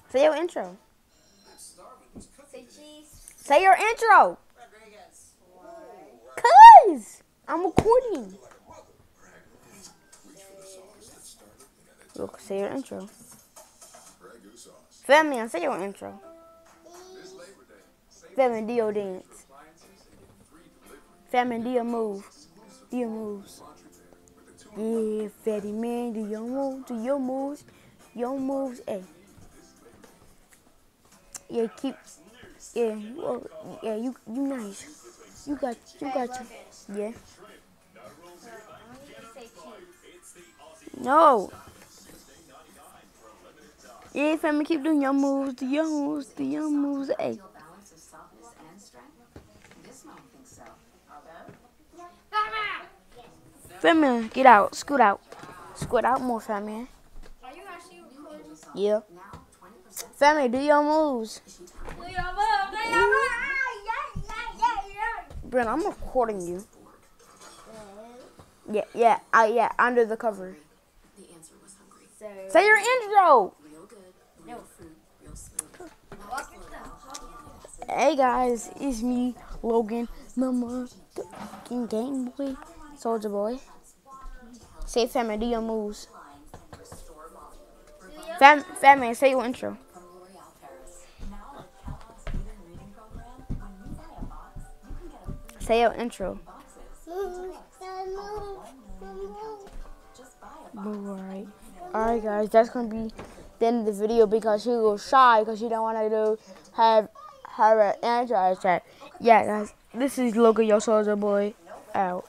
Say your intro. Say cheese. Say your intro. Rodriguez. Cuz I'm recording. Look, say your intro. Family, say your intro. Family, do your dance. Family, do your move. Do your moves. Yeah, fatty man, do your moves. Do your moves. Your moves, hey. Yeah, keep. Yeah, you nice. You got you. Yeah. Say cheese. No. Yeah, family, keep doing your moves. Do your moves. Do your moves, hey. Family, get out. Scoot out. Scoot out more, family. Are you actually recording? Yeah. Family, do your moves. Brent, I'm recording you. Yeah, under the cover. Say your intro. Hey guys, it's me, Logan, Mama, Game Boy, Soldier Boy. Say family, do your moves. Family, say your intro. Say your intro. Alright guys, that's gonna be the end of the video because she was shy because she don't want to have her an intro. Yeah guys, this is Logan, your Soldier Boy, out.